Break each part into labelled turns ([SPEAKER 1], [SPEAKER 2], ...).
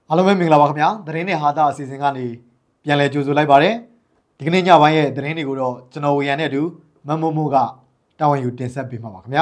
[SPEAKER 1] အားလုံးပဲမင်္ဂလာပါခင်ဗျာသတင်းနဲ့ဟာတာအစီအစဉ်ကနေပြန်လည်ကြိုဆိုလိုက်ပါတယ်ဒီကနေ့ညပိုင်းရဲ့သတင်းတွေကိုတော့ကျွန်တော်ဝေယံနဲ့အတူမမို့မို့ကတာဝန်ယူတင်ဆက်ပေးမှာပါခင်ဗျာ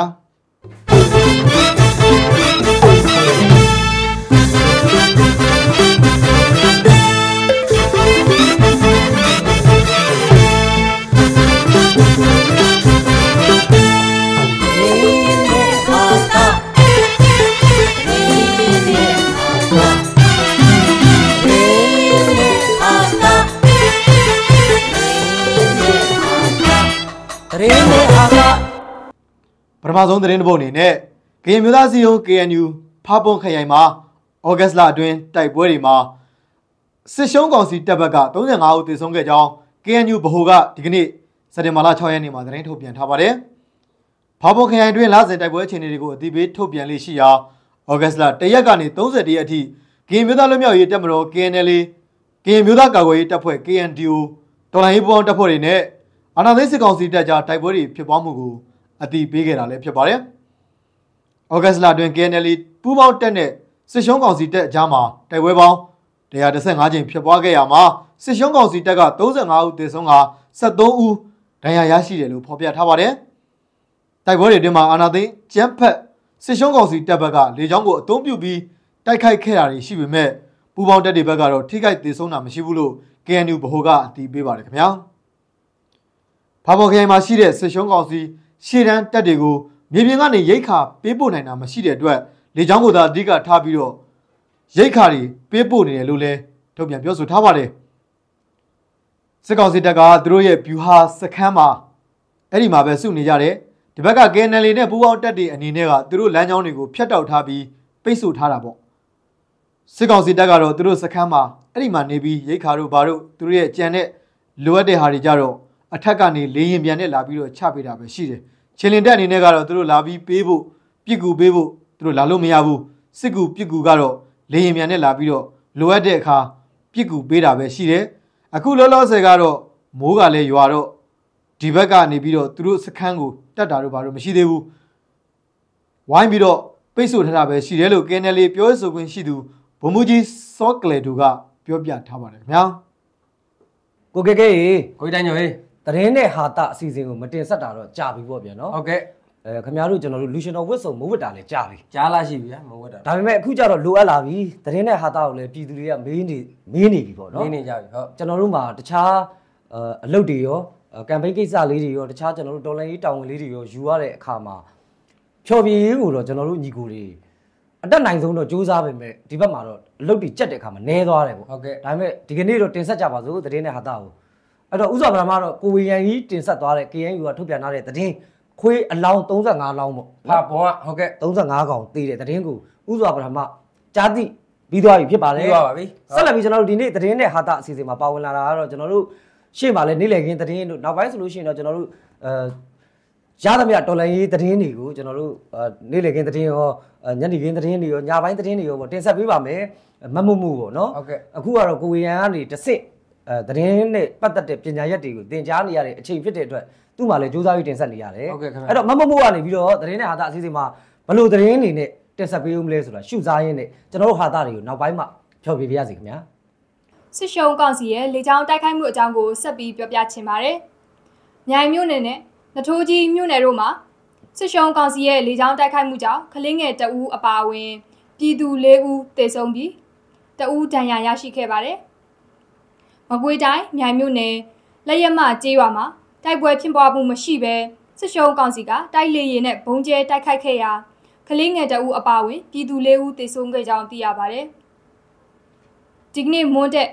[SPEAKER 1] ပထမဆုံးသတင်းတစ်ပုဒ်အနေနဲ့ကရင်မျိုးသားစီယုံ KNU ဖားပွန်ခရိုင်မှာဩဂတ်စ်လအတွင်းတိုက်ပွဲတွေမှာစစ်ရှုံးကောင်စီတပ်ဘက်က35ဦးသေဆုံးခဲ့ကြောင်း KNU ဗဟိုကဒီကနေ့စက်တင်ဘာလ6ရက်နေ့မှာသတင်းထုတ်ပြန်ထားပါတယ်။ဖားပွန်ခရိုင်အတွင်းလစဉ်တိုက်ပွဲအခြေအနေတွေကိုအသိပေးထုတ်ပြန်လေးရှိရာဩဂတ်စ်လ1ရက်ကနေ31ရက်အထိကရင်မျိုးသားလွတ်မြောက်ရေးတပ်မတော် KNLA ကရင်မျိုးသားကာကွယ်ရေးတပ်ဖွဲ့ KNDO တော်လှန်ရေးပူးပေါင်းတပ်ဖွဲ့တွေနဲ့အာဏာသိမ်းစစ်ကောင်စီတပ်ကြားတိုက်ပွဲတွေဖြစ်ပွားမှုကိုအတိပေးခဲ့တာလည်းဖြစ်ပါတယ်။ဩဂတ်စ်လအတွင်း KNL ပူးပေါင်းတပ်နဲ့စစ်ရှုံးကောင်စီတပ်အကြားမှာတိုက်ပွဲပေါင်း115ကြိမ်ဖြစ်ပွားခဲ့ရမှာစစ်ရှုံးကောင်စီတပ်က35ဦးသေဆုံးက73ဦးဒဏ်ရာရရှိတယ်လို့ဖော်ပြထားပါတယ်။တိုက်ပွဲတွေအတွင်းမှာအာဏာသိမ်းကျန်းဖက်စစ်ရှုံးကောင်စီတပ်ဘက်ကလေကြောင်းကိုအသုံးပြုပြီးတိုက်ခိုက်ခဲ့တာတွေရှိပေမဲ့ပူးပေါင်းတပ်တွေဘက်ကတော့ထိခိုက်သေဆုံးတာမရှိဘူးလို့ KNU ဗဟိုကအတည်ပြုပါတယ်ခင်ဗျာ။ဖားပွန်ခရိုင်မှာရှိတဲ့စစ်ရှုံးကောင်စီရှေ့တန်းတပ်တွေကိုမြေပြင်ကနေရိတ်ခါပေးပို့နိုင်တာမရှိတဲ့အတွက်လေကြောင်းကိုသာအဓိကထားပြီးတော့ရိတ်ခါတွေပေးပို့နေတယ်လို့လည်းထုတ်ပြန်ပြောဆိုထားပါတယ်စစ်ကောင်စီတပ်ကသူတို့ရဲ့ဗျူဟာစခန်းမှာအဲ့ဒီမှာပဲစုနေကြတယ်ဒီဘက်က KNL နဲ့ပူးပေါင်းတပ်တွေအနေနဲ့ကသူတို့လမ်းကြောင်းတွေကိုဖျက်တောက်ထားပြီးပိတ်ဆို့ထားတာပေါ့စစ်ကောင်စီတပ်ကတော့သူတို့စခန်းမှာအဲ့ဒီမှာနေပြီးရိတ်ခါတို့ဘာတို့သူတို့ရဲ့ကြံတဲ့လိုအပ်တဲ့ဟာတွေကြတော့အထက်ကနေလေရင်ပြန်နဲ့လာပြီးတော့ချပေးတာပဲရှိတယ်ချင်းလင်တက်အနေနဲ့ကတော့သူတို့လာပြီးပေးဖို့ပြစ်ကူပေးဖို့သူတို့လာလို့မရဘူးစစ်ကူပြစ်ကူကတော့လေရင်မြန်နဲ့လာပြီးတော့လိုအပ်တဲ့အခါပြစ်ကူပေးတာပဲရှိတယ်အခုလောလောဆယ်ကတော့မိုးကလည်းရွာတော့ဒီဘက်ကနေပြီးတော့သူတို့စခန်းကိုတက်တာတို့ဘာလို့မရှိသေးဘူးဝိုင်းပြီးတော့ပိတ်ဆို့ထားတာပဲရှိတယ်လို့ KNL ပြောဆိုခွင့်ရှိသူဗိုလ်မှူးကြီးစောကလေတူကပြောပြထားပါတယ်ခင်ဗျာ
[SPEAKER 2] ကိုကဲ
[SPEAKER 3] ကိုတိုင်းညိုဟေး
[SPEAKER 2] သတင်းနဲ့ဟာတာအစီအစဉ်ကိုမတင်ဆက်တာတော့ကြာပြီပေါ့ဗျာနော်
[SPEAKER 3] ဟုတ်ကဲ့
[SPEAKER 2] ခင်ဗျားတို့ကျွန်တော်တို့လူရှင်တော်ဝတ်စုံမိုးဝတ်တာလည်းကြာပြီ
[SPEAKER 3] ကြားလာရှိပြီဗျာမိုးဝတ်တာ
[SPEAKER 2] ဒါပေမဲ့အခုကျတော့လိုအပ်လာပြီသတင်းနဲ့ဟာတာကိုလည်းပြည်သူတွေကမေးနေပြီပေါ့နော်
[SPEAKER 3] မေးနေကြပြီဟုတ်
[SPEAKER 2] ကျွန်တော်တို့မှာတခြားအလုပ်တွေရောကမ်ပိန်းကိစ္စလေးတွေရောတခြားကျွန်တော်တို့တော်လိုင်းရေးတာဝန်လေးတွေရောယူရတဲ့အခါမှာဖြော်ပြရေးကိုတော့ကျွန်တော်တို့ညီကိုတွေအတက်နိုင်ဆုံးတော့စူးစမ်းပေမဲ့ဒီဘက်မှာတော့အလုပ်တွေကြက်တဲ့အခါမှာနဲသွားတယ်ပေါ့
[SPEAKER 3] ဟုတ်ကဲ့
[SPEAKER 2] ဒါပေမဲ့ဒီကနေ့တော့တင်ဆက်ကြပါစို့သတင်းနဲ့ဟာတာကိုအဲ့တော့ဥစွာပထမတော့ကိုဝေယံကြီးတင်ဆက်သွားတဲ့ KNU ကထုတ်ပြန်ထားတဲ့သတင်းခွေးအလောင်း35လောင်းပေါ့
[SPEAKER 3] ဖာပွန်ကဟုတ်ကဲ့
[SPEAKER 2] 35ကောင်တည်တဲ့သတင်းကိုဥစွာပထမကြားသိပြီးသွားပြီဖြစ်ပါလေ
[SPEAKER 3] ပြီးသွားပါပြီ
[SPEAKER 2] ဆက်လက်ပြီးကျွန်တော်တို့ဒီနေ့သတင်းနဲ့ဟာတာအစီအစဉ်မှာပါဝင်လာတာကတော့ကျွန်တော်တို့ရှေ့မှာလည်းနေ့လည်ခင်းသတင်းတို့နောက်ပိုင်းဆိုလို့ရှိရင်တော့ကျွန်တော်တို့ရသမျှတော်လိုင်းရေးသတင်းတွေကိုကျွန်တော်တို့နေ့လည်ခင်းသတင်းရောညနေခင်းသတင်းတွေရောညပိုင်းသတင်းတွေရောပေါ့တင်ဆက်ပေးပါမယ်မမှုပေါ့နော်
[SPEAKER 3] ဟုတ်ကဲ့
[SPEAKER 2] အခုကတော့ကိုဝေယံကနေတစ်စစ်သတင်းနဲ့ပတ်သက်တဲ့ပညာရက်တွေကိုသင်ကြားနေရတဲ့အချိန်ဖြစ်တဲ့အတွက်သူ့မှာလည်းစူးစမ်းပြီးတင်ဆက်နေရတယ်အဲ့တော့မမှုကနေပြီးတော့သတင်းနဲ့ဟာတာအစီအစဉ်မှာဘယ်လိုသတင်းတွေနဲ့တင်ဆက်ပေးဦးမလဲဆိုတာရှုစားရင်းနဲ့ကျွန်တော်တို့ဟာတာတွေကိုနောက်ပိုင်းမှာဖျော်ပြပြရစီခင်ဗျာ
[SPEAKER 4] စစ်ရှုံးကောင်စီရဲ့လေကြောင်းတိုက်ခိုက်မှုအကြောင်းကိုဆက်ပြီးပြောပြချင်ပါတယ်။မြိုင်မြို့နယ်နဲ့နထိုးကြီးမြို့နယ်တို့မှာစစ်ရှုံးကောင်စီရဲ့လေကြောင်းတိုက်ခိုက်မှုကြောင့်ကလေးငယ်တအူးအပါအဝင်ပြည်သူ၄ဦးသေဆုံးပြီးတအူးဒဏ်ရာရရှိခဲ့ပါတယ်။မကွေးတိုင်းမြိုင်မြို့နယ်လက်ရမကျေးရွာမှာတိုက်ပွဲဖြစ်ပွားမှုမရှိဘဲစစ်ရှုံးကောင်စီကတိုက်လေယာဉ်နဲ့ဘုံကျဲတိုက်ခိုက်ခဲ့ရာကလေးငယ်တအူးအပါအဝင်ပြည်သူ၄ဦးသေဆုံးခဲ့ကြောင်းသိရပါတယ်။ဒီကနေ့မွန်းတဲ့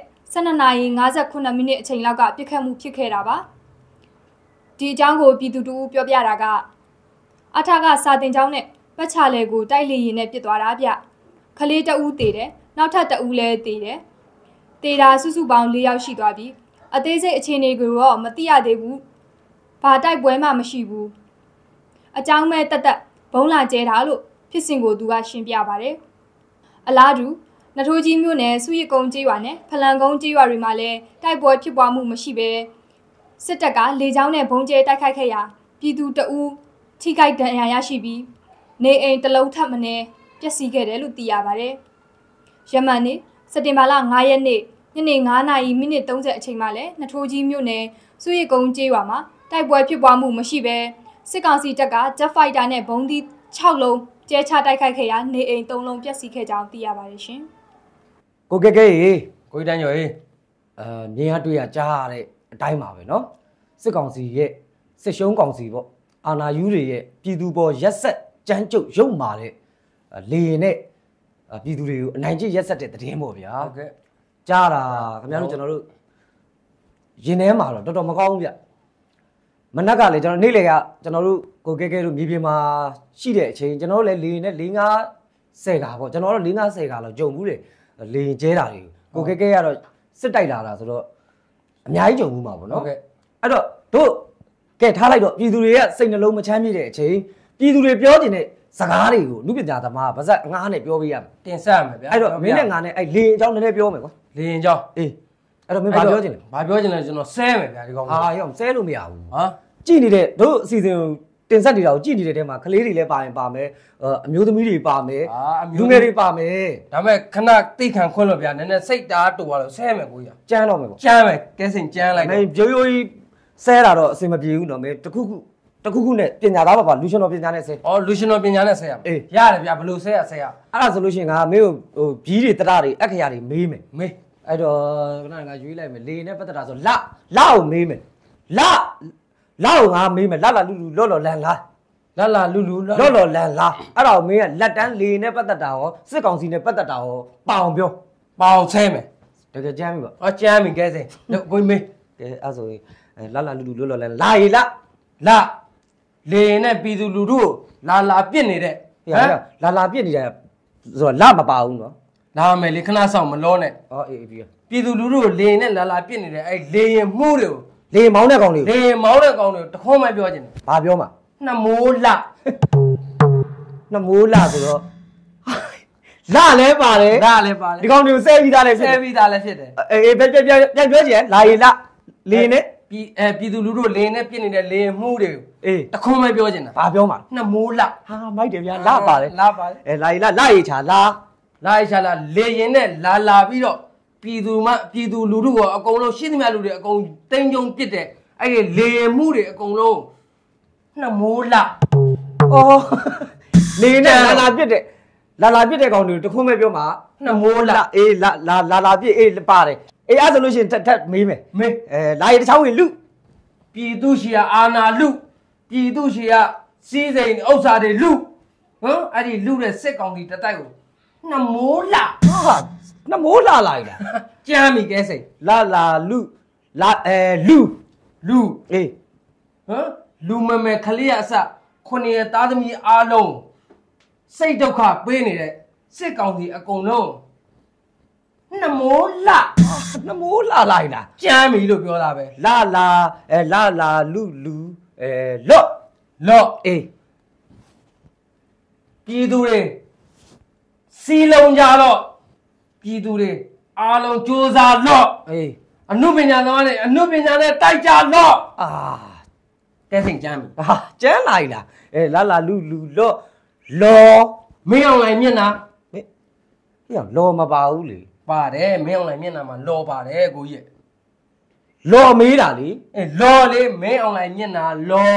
[SPEAKER 4] 12:58မိနစ်အချိန်လောက်ကပြစ်ခတ်မှုဖြစ်ခဲ့တာပါဒီအကြောင်းကိုပြည်သူတို့ပြောပြတာကအထကစာတင်ကျောင်းနဲ့ပတ်ချလဲကိုတိုက်လေရင်နဲ့ပြစ်သွားတာဗျခလေးတအူးတေတယ်နောက်ထပ်တအူးလဲတေတယ်တေတာစုစုပေါင်း၄ယောက်ရှိသွားပြီအသေးစိတ်အခြေအနေကိုတော့မသိရသေးဘူးဘာတိုက်ပွဲမှမရှိဘူးအကြောင်းမဲ့တက်ဘုံလာကျဲတာလို့ဖြစ်စဉ်ကိုသူကရှင်းပြပါတယ်အလားတူနထိုးကြီးမြို့နယ်စုရကုန်းကျေးရွာနဲ့ဖလန်ကုန်းကျေးရွာတွေမှာလည်းတိုက်ပွဲဖြစ်ပွားမှုမရှိဘဲစစ်တပ်ကလေကြောင်းနဲ့ဘုံကျဲတိုက်ခိုက်ခဲ့ရာပြည်သူတအူးထိခိုက်ဒဏ်ရာရရှိပြီးနေအိမ်တလုံးထပ်မံပျက်စီးခဲ့တယ်လို့သိရပါတယ်။ယမန်နေ့စက်တင်ဘာလ9ရက်နေ့ညနေ9:30 မိနစ် 30အချိန်မှာလည်းနထိုးကြီးမြို့နယ်စုရကုန်းကျေးရွာမှာတိုက်ပွဲဖြစ်ပွားမှုမရှိဘဲစစ်ကောင်စီတပ်က Jet Fighter နဲ့ဘုံသီး6လုံးကျဲချတိုက်ခိုက်ခဲ့ရာနေအိမ်3လုံးပျက်စီးခဲ့ကြောင်းသိရပါတယ်ရှင်
[SPEAKER 2] ။ကိုကဲကဲရေ
[SPEAKER 3] ကိုကြီးတန်းကျော်ရေ
[SPEAKER 2] မြင်ရတွေ့ရကြားရတဲ့အတိုင်းပါပဲနော်စစ်ကောင်စီရဲ့စစ်ရှုံးကောင်စီပေါ့အာဏာယူတွေရဲ့ပြည်သူပေါ်ရက်ဆက်ကြမ်းကြုတ်ရုပ်မာတဲ့လေရင်နဲ့ပြည်သူတွေကိုအနိုင်ကျင့်ရက်ဆက်တဲ့သတင်းပေါ့ဗျာ
[SPEAKER 3] ဟုတ်ကဲ့
[SPEAKER 2] ကြားတာခင်ဗျားတို့ကျွန်တော်တို့ရင်ထဲမှာတော့တော်တော်မကောင်းဘူးဗျမနက်ကလေကျွန်တော်နေ့လေကကျွန်တော်တို့ကိုကဲကဲတို့မြေပြင်မှာရှိတဲ့အချိန်ကျွန်တော်တို့လည်းလေရင်နဲ့4-5 ကာပေါ့ကျွန်တော်တို့4-5 ကာလောက်ကြုံဘူးတယ်လေရင်ကျဲတာတွေကိုကဲကဲကတော့စစ်တိုက်လာတာဆိုတော့အများကြီးကြုံဘူးမှာပေါ့နော်
[SPEAKER 3] ဟုတ်ကဲ့
[SPEAKER 2] အဲ့တော့တို့ကဲထားလိုက်တော့ပြည်သူတွေကစိတ်နှလုံးမချမ်းမြေ့တဲ့အချိန်ပြည်သူတွေပြောနေတဲ့စကားတွေကိုလူပညာသမားပါဇက်ငါးနဲ့ပြောပေးရမယ်
[SPEAKER 3] တင်ဆက်ရမယ်ဗျာ
[SPEAKER 2] အဲ့တော့မင်းနဲ့ငါနဲ့အဲ့လေရင်အကြောင်းနည်းနည်းပြောမယ်ကွာ
[SPEAKER 3] လေရင်အကြောင်း
[SPEAKER 2] အေးအဲ့တော့မင်းဘာပြောချင်လဲ
[SPEAKER 3] ဘာပြောချင်လဲကျွန်တော်ဆဲမယ်ဗျာဒီကောင်
[SPEAKER 2] ဟာရောဆဲလို့မရဘူးဟာကြည်နေတဲ့တို့အစီအစဉ်တင်ဆက်နေတာကိုကြည်နေတဲ့တဲမှာကလေးတွေလည်းပါရင်ပါမယ်အမျိုးသမီးတွေပါမယ်လူငယ်တွေပါမယ်
[SPEAKER 3] ဒါပေမဲ့ခဏတိတ်ခံခွန်းလို့ဗျာနည်းနည်းစိတ်တားတူသွားလို့ဆဲမယ်ကိုကြီး
[SPEAKER 2] ကျန်းတော့မယ်ပေါ့
[SPEAKER 3] ကျန်းမယ်ကဲစင်ကျန်းလိုက်
[SPEAKER 2] မင်းရိုးရိုးကြီးဆဲတာတော့အစင်မပြေဘူးနော်မင်းတခုခုနဲ့ပညာသားပါလူရှင်တော်ပညာနဲ့ဆဲ
[SPEAKER 3] လူရှင်တော်ပညာနဲ့ဆဲရမယ်ရတယ်ဗျာဘယ်လိုဆဲရဆဲရ
[SPEAKER 2] အဲ့ဒါဆိုလို့ရှိရင်ငါမင်းကိုဟိုဘီးတွေတရတွေအခရာတွေမေးမယ်
[SPEAKER 3] မေး
[SPEAKER 2] အဲ့တော့ခဏငါရွေးလိုက်မယ်လေနဲ့ပတ်သက်တာဆိုလကိုမေးမယ်လကိုငါမေးမယ်လာလူလော်လန်
[SPEAKER 3] လာလူ
[SPEAKER 2] လော်လန်အဲ့ဒါကိုမင်းကလက်တန်းလေနဲ့ပတ်သက်တာရောစစ်ကောင်စီနဲ့ပတ်သက်တာရောပအောင်ပြော
[SPEAKER 3] ပအောင်ဆဲမယ်
[SPEAKER 2] တကယ်ကြမ်းပြီပေါ့
[SPEAKER 3] ကျမ်းပြီကဲစင်ကိုမေး
[SPEAKER 2] ကဲအဲ့ဆိုရင်လာလူလော်လန်လာရီ
[SPEAKER 3] လာလေနဲ့ပြည်သူလူထုကိုလာပြစ်နေတဲ့
[SPEAKER 2] ဟမ်လာပြစ်နေတဲ့ဆိုတော့လမပါဘူးနော်
[SPEAKER 3] လာမယ်လေခဏဆောင်မလောနဲ့
[SPEAKER 2] အေး
[SPEAKER 3] ပြည်သူလူထုကိုလေနဲ့လာပြစ်နေတဲ့အဲ့လေရင်မှုတွေကို
[SPEAKER 2] လေမောင်းတဲ့ကောင်တွေ
[SPEAKER 3] လေမောင်းတဲ့ကောင်တွေတခွန်းမပြောချင်တယ်
[SPEAKER 2] ဘာပြောမှာ
[SPEAKER 3] နှမိုးလ
[SPEAKER 2] ဆိုတော့လလဲပါတယ်ဒီကောင်တွေကိုဆဲပြီးသားလဲ
[SPEAKER 3] ဆဲပြီးသားလဲဖြစ်တယ်
[SPEAKER 2] အေးပြန်ပြောချင်လာရီလေနဲ့
[SPEAKER 3] ပြည်သူလူထုလေနဲ့ပြစ်နေတဲ့လေမှုတွေကို
[SPEAKER 2] အေး
[SPEAKER 3] တခွန်းမပြောချင်တာ
[SPEAKER 2] ဘာပြောမှာ
[SPEAKER 3] နှမိုးလ
[SPEAKER 2] ဟာမိုက်တယ်ဗျာလာပါတယ်လာရီလာရီချာ
[SPEAKER 3] လာရီချာလေရင်နဲ့လာပြီးတော့ပြည်သူလူထုကအကုန်လုံးရှင်းသမျှလူတွေအကုန်တိမ်ကြုံပြစ်တဲ့အဲ့ဒီလေရင်မှုတွေအကုန်လုံးနှမိုးလ
[SPEAKER 2] အော်လေနဲ့လာပြစ်တဲ့ကောင်တွေတခွန်းပဲပြောမှာ
[SPEAKER 3] နှမိုးလ
[SPEAKER 2] အေးလာပြစ်အေးပါတယ်အေးအဲ့ဆိုလို့ရှိရင်ထက်မေးမယ်လာရီတစ်ချောင်းဝင်လူ
[SPEAKER 3] ပြည်သူရှိရာအာနာလူပြည်သူရှိရာစီးစိမ်ဥစ္စာတွေလူဟမ်အဲ့ဒီလူတဲ့စစ်ကောင်စီတတိုက်ကိုနှမိုးလ
[SPEAKER 2] ဟာနှမိုးလာလိုက်လား
[SPEAKER 3] ကြမ်းပြီကဲစိတ်
[SPEAKER 2] လာလူ
[SPEAKER 3] အေးဟမ်လူမမဲခလေးရအစ9ရက်သားသမီးအားလုံးစိတ်ဒုက္ခပေးနေတဲ့စစ်ကောင်စီအကုန်လုံးနှမိုးလာ
[SPEAKER 2] လိုက်လား
[SPEAKER 3] ကြမ်းပြီလို့ပြောတာပဲ
[SPEAKER 2] လာလူ
[SPEAKER 3] လော့
[SPEAKER 2] အေး
[SPEAKER 3] ပြည်သူတွေစီလုံးကြတော့ပြည်သူတွေအားလုံးစူးစမ်းလော့
[SPEAKER 2] အေး
[SPEAKER 3] အနုပညာသမားတွေအနုပညာနဲ့တိုက်ကြလော့ကဲစင်ကြမ်းပြီ
[SPEAKER 2] ကျမ်းလိုက်လားလာလူလော
[SPEAKER 3] မင်းအောင်လိုက်မျက်နှာ
[SPEAKER 2] ဟေ့လောမပါဘူးလေ
[SPEAKER 3] ပါတယ်မင်းအောင်လိုက်မျက်နှာမှာလောပါတယ်ကိုကြီး
[SPEAKER 2] လောမေးတာလေ
[SPEAKER 3] လောလေမင်းအောင်လိုက်မျက်နှာလော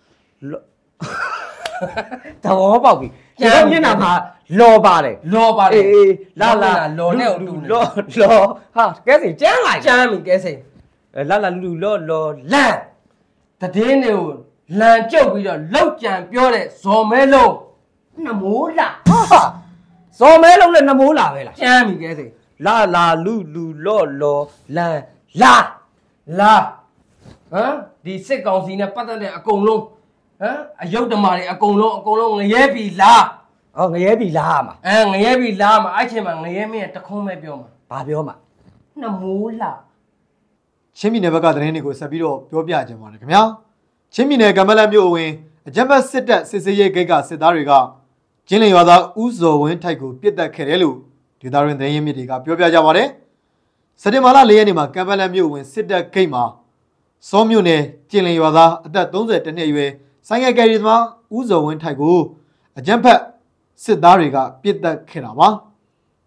[SPEAKER 2] သဘောပေါက်ပြီဒီကမျက်နှာမှာလောပါတယ်အေးလာ
[SPEAKER 3] လောနဲ့အတူ
[SPEAKER 2] လောဟာကဲစင်ကျမ်းလိုက်
[SPEAKER 3] ကျမ်းပြီကဲစင်
[SPEAKER 2] လာလူလော
[SPEAKER 3] လန့်တည်င်းတွေကိုလန်ကျုပ်ပြီးတော့လောက်ကြံပြောတဲ့ဇော်မဲလုံးနှမိုးလာ
[SPEAKER 2] ဟာဇော်မဲလုံးနဲ့နှမိုးလာပဲလား
[SPEAKER 3] ကျမ်းပြီကဲစင်
[SPEAKER 2] လာလူလောလန်
[SPEAKER 3] လာဟမ်ဒီစစ်ကောင်စီနဲ့ပတ်သက်တဲ့အကုန်လုံးဟမ်အယုတ်တမာတွေအကုန်လုံးငရဲပြီလား
[SPEAKER 2] ငရဲပြီလားမှာ
[SPEAKER 3] ငရဲပြီလားမှာအဲ့ချိန်မှာငရဲမင်းတခုံးပဲပြောမှာ
[SPEAKER 2] ဘာပြောမှာ
[SPEAKER 3] နှမိုးလာ
[SPEAKER 1] ချင်းပြည်နယ်ဘက်ကသတင်းတွေကိုဆက်ပြီးတော့ပြောပြကြပါမယ်ခင်ဗျာချင်းပြည်နယ်ကမ္ဘာလမြို့အဝင်အကြမ်းဖက်စစ်တပ်စစ်စေးရေးဂိတ်ကစစ်သားတွေကကျင်းလင်ရွာသားဦးဇော်ဝင်းထိုက်ကိုပြစ်တက်ခဲ့တယ်လို့ဒေသတွင်သတင်းရင်းမြစ်တွေကပြောပြကြပါတယ်စက်တင်ဘာလ4ရက်နေ့မှာကမ္ဘာလမြို့ဝင်စစ်တပ်ဂိတ်မှာစောမြို့နယ်ကျင်းလင်ရွာသားအသက်32နှစ်အရွယ်ဆိုင်ငယ်ကယ်ရီသမားဦးဇော်ဝင်းထိုက်ကိုအကြမ်းဖက်စစ်သားတွေကပြစ်တက်ခဲ့တာပါအ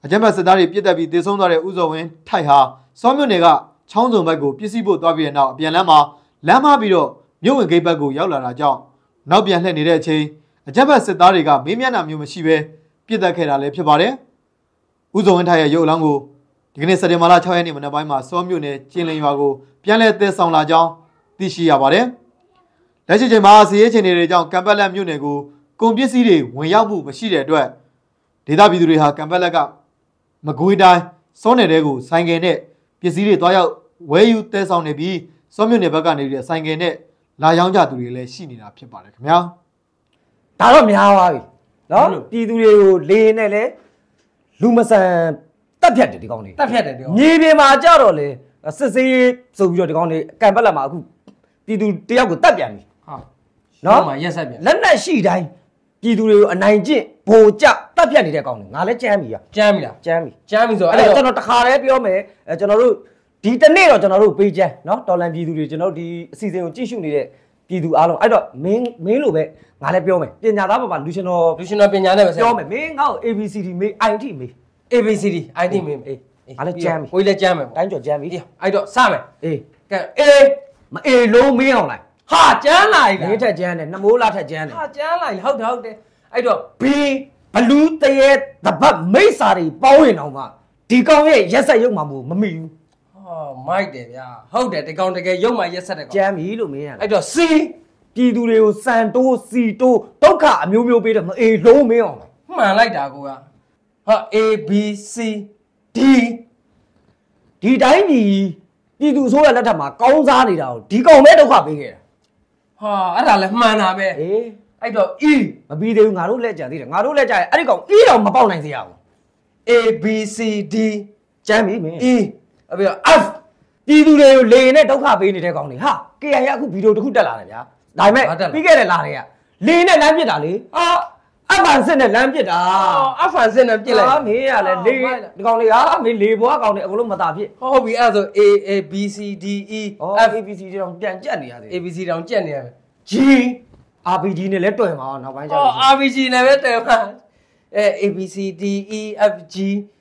[SPEAKER 1] အကြမ်းဖက်စစ်သားတွေပြစ်တက်ပြီးတေဆုံးသွားတဲ့ဦးစောဝင်းထိုက်ဟာစောမြို့နယ်ကချောင်းစုံဘက်ကိုပစ္စည်းဖို့သွားပြီးတဲ့နောက်အပြန်လမ်းမှာလမ်းမပြီးတော့မြို့ဝင်ဂိတ်ဘက်ကိုရောက်လာတာကြောင့်နောက်ပြန်လှည့်နေတဲ့အချိန်အကြမ်းဖက်စစ်သားတွေကမေးမြန်းတာမျိုးမရှိဘဲပြစ်တက်ခဲ့တာလည်းဖြစ်ပါတယ်။ဦးစောဝင်းထိုက်ရဲ့ရုပ်အလောင်းကိုဒီကနေ့စက်တင်ဘာလ6ရက်နေ့မနက်ပိုင်းမှာစောမြို့နယ်ကျင်းလင်းရွာကိုပြန်လည်သယ်ဆောင်လာကြောင်းသိရှိရပါတယ်။လက်ရှိချိန်မှာစီးရဲချင်တွေကြောင့်ကံပတ်လက်မြို့နယ်ကိုကုန်ပစ္စည်းတွေဝင်ရောက်မှုမရှိတဲ့အတွက်ဒေသပြည်သူတွေဟာကံပတ်လက်ကမကွေးတိုင်းစောနယ်တဲကိုဆိုင်ကယ်နဲ့ပစ္စည်းတွေတွားရောက်ဝယ်ယူသယ်ဆောင်နေပြီးစောမြို့နယ်ဘက်ကနေပြီးဆိုင်ကယ်နဲ့လာရောက်ကြသူတွေလည်းရှိနေတာဖြစ်ပါတယ်ခင်ဗျာ
[SPEAKER 2] ဒါတော့များပါပြီနော်ပြည်သူတွေကိုလေနဲ့လဲလူမဆန်တက်ဖြတ်တယ်ဒီကောင်းလေး
[SPEAKER 3] တက်ဖြတ်တယ်ဒီကောင်း
[SPEAKER 2] မြေပြင်မှာကြတော့လေစစ်စေးဆိုပြီးတော့ဒီကောင်းလေးကံပတ်လက်မှာအခုပြည်သူတယောက်ကိုတက်ပြန်ပြီ
[SPEAKER 3] ဟာနော်မှာရက်ဆက်ပြန်
[SPEAKER 2] လက်နက်ရှိတိုင်းပြည်သူတွေကိုအနိုင်ကျင့်ဗိုလ်ကျတက်ဖြတ်နေတဲ့ကောင်းလေးငါလည်းကြမ်းပြီ
[SPEAKER 3] ကြမ်းပြီလား
[SPEAKER 2] ကြမ်းပြီ
[SPEAKER 3] ဆို
[SPEAKER 2] အဲ့တော့ကျွန်တော်တခါတည်းပြောမယ်ကျွန်တော်တို့ဒီတနေ့တော့ကျွန်တော်တို့ပေးချမ်းနော်တော်လန်ပြည်သူတွေကျွန်တော်တို့ဒီအစီအစဉ်ကိုကြည့်ရှုနေတဲ့ပြည်သူအားလုံးအဲ့တော့မင်းလိုပဲငါလည်းပြောမယ်ပညာသားပါလူရှင်တော်
[SPEAKER 3] ပညာနဲ့ပဲ
[SPEAKER 2] ပြောမယ်မင်းငါ့ကို ABCD မေး IT မေး
[SPEAKER 3] ABCD IT မေး
[SPEAKER 2] ငါလည်းကြမ်းပြီ
[SPEAKER 3] ကိုကြီးလည်းကြမ်းမယ်
[SPEAKER 2] တိုင်းကျော်ကြမ်းပြီ
[SPEAKER 3] အဲ့တော့စမယ်ကဲ
[SPEAKER 2] မလုံးမင်းအောင်လိုက်
[SPEAKER 3] ဟာကြမ်းလာပြီ
[SPEAKER 2] မင်းထက်ကြမ်းတယ်နှမိုးလာထက်ကြမ်းတယ်
[SPEAKER 3] ဟာကြမ်းလာပြီဟုတ်တယ်အဲ့တော့
[SPEAKER 2] ဘလူးတရေတပတ်မိတ်စာတွေပေါင်းရင်တော့မှဒီကောင်ရဲ့ရက်ဆက်ရုပ်မှမမိဘူး
[SPEAKER 3] မိုက်တယ်ဗျာဟုတ်တယ်ဒီကောင်တကယ်ရုပ်မှရက်ဆက်တယ်ကောင်
[SPEAKER 2] ကြမ်းပြီလို့မင်းရ
[SPEAKER 3] အဲ့တော့စီ
[SPEAKER 2] ပြည်သူတွေကိုစံတိုးစီတိုးဒုက္ခအမျိုးမျိုးပေးတယ်မလုံးမင်းအောင်
[SPEAKER 3] မှန်လိုက်တာကိုကဟာ A B C D
[SPEAKER 2] ဒီတိုင်းပြည်သူဆိုးရလက်ထက်မှာကောင်းစားနေတာကိုဒီကောင်ပဲဒုက္ခပေးခဲ့တာ
[SPEAKER 3] ဟာအဲ့ဒါလည်းမှန်တာပဲအဲ့တော့ E
[SPEAKER 2] မပြီးသေးဘူးငါတို့လက်ကြသေးတယ်ငါတို့လက်ကြရင်အဲ့ဒီကောင် E တော့မပေါက်နိုင်စေရဘူး
[SPEAKER 3] A B C D
[SPEAKER 2] ကျမ်းပြီမင်း
[SPEAKER 3] E အပြီးတော့ F
[SPEAKER 2] ပြည်သူတွေကိုလေနဲ့ဒုက္ခပေးနေတဲ့ကောင်တွေဟာ KI ရအခုဗီဒီယိုတစ်ခုတက်လာတယ်ဗျာဒါပေမဲ့ပြီးခဲ့တဲ့လာတွေကလေနဲ့လမ်းပစ်တာလေအဖန်စစ်နဲ့လမ်းပစ်တာ
[SPEAKER 3] အဖန်စစ်နဲ့ပစ်လိုက်
[SPEAKER 2] မင်းရလဲလေဒီကောင်လေးမင်းလေဘွားကောင်တွေအကုန်လုံးမသာဖြစ်
[SPEAKER 3] ဟုတ်ပြီအဲ့ဒါဆို A B C D E
[SPEAKER 2] F A B C D တောင်ပြန်ကြက်နေရတယ်
[SPEAKER 3] A B C တောင်ကြက်နေရတယ်
[SPEAKER 2] G RPG နဲ့လည်းတွေ့မှာနောက်ပိုင်းကျ
[SPEAKER 3] တော့ RPG နဲ့ပဲတွေ့မှာA B C D E F G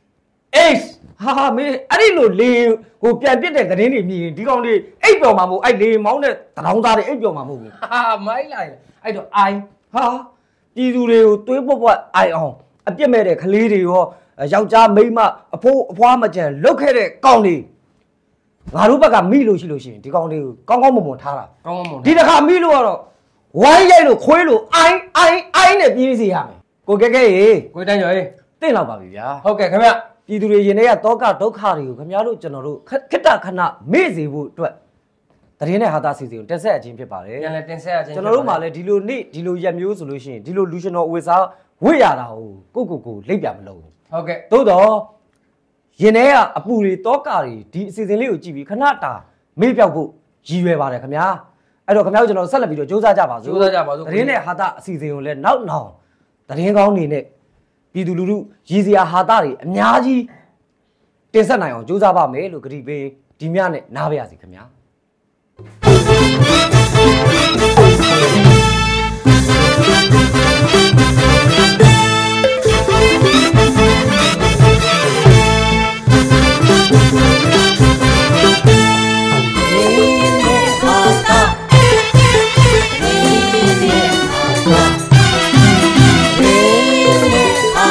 [SPEAKER 3] H
[SPEAKER 2] ဟာမင်းအဲ့ဒီလိုလေကိုပြန်ပစ်တဲ့သတင်းတွေမြင်ဒီကောင်တွေအိပ်ပျော်မှာမဟုတ်အဲ့လေမောင်းတဲ့တရောင်းသားတွေအိပ်ပျော်မှာမဟုတ်ဘူး
[SPEAKER 3] ဟာမိုင်းလိုက်အဲ့တော့ I
[SPEAKER 2] ဟာပြည်သူတွေကိုတွေးပွက်အိုင်အောင်အပြစ်မဲ့တဲ့ကလေးတွေရောယောက်ျားမိန်းမအဖိုးအဖွားမကြံလုတ်ခဲ့တဲ့ကောင်တွေငါတို့ဘက်ကမိလို့ရှိရင်ဒီကောင်တွေကိုကောင်းကောင်းမွန်မွန်ထားတာ
[SPEAKER 3] ကောင်းကောင်းမွန်
[SPEAKER 2] ဒီတစ်ခါမိလို့ကတော့ဝိုင်းရိုက်လို့ခွေးလို့အိုင်းနဲ့ပြေးစီရမယ်ကိုကဲရေ
[SPEAKER 3] ကိုတိုင်းကျော်ရေ
[SPEAKER 2] တင့်လောက်ပါပြီဗျာ
[SPEAKER 3] ဟုတ်ကဲ့ခင်ဗျ
[SPEAKER 2] ပြည်သူတွေရင်ထဲကတောကဒုက္ခတွေကိုခင်ဗျားတို့ကျွန်တော်တို့ခိတ္တခဏမေ့စေဖို့အတွက်တရင်နဲ့ဟာတာစီစီကိုတင်ဆက်အချင်းဖြစ်ပါတယ်
[SPEAKER 3] ပြန်လဲတင်ဆက်အချင်း
[SPEAKER 2] ကျွန်တော်တို့မှလည်းဒီလိုနေ့ဒီလိုရက်မျိုးဆိုလို့ရှိရင်ဒီလိုလူရှင်တော်အဝေစားဝတ်ရတာကိုလိပ်ပြမလို့
[SPEAKER 3] ဟုတ်ကဲ့
[SPEAKER 2] သို့တော့ရင်ထဲကအပူတွေတောကတွေဒီအစီအစဉ်လေးကိုကြည့်ပြီးခဏတာမေ့ပြောက်ဖို့ရည်ရွယ်ပါတယ်ခင်ဗျာအဲ့တော့ခင်ဗျားတို့ကျွန်တော်ဆက်လက်ပြီးတော့စူးစမ်းကြပါစို့တရင်နဲ့ဟာတာအစီအစဉ်ကိုလည်းနောက်တရင်ကောင်းနေနဲ့ပြည်သူလူထုရည်စရာဟာတာတွေအများကြီးတင်ဆက်နိုင်အောင်စူးစမ်းပါမယ်လို့ကြည်ပေးဒီမြနဲ့နားပါရစေခင်ဗျာ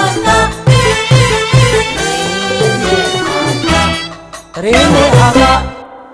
[SPEAKER 5] Rene aga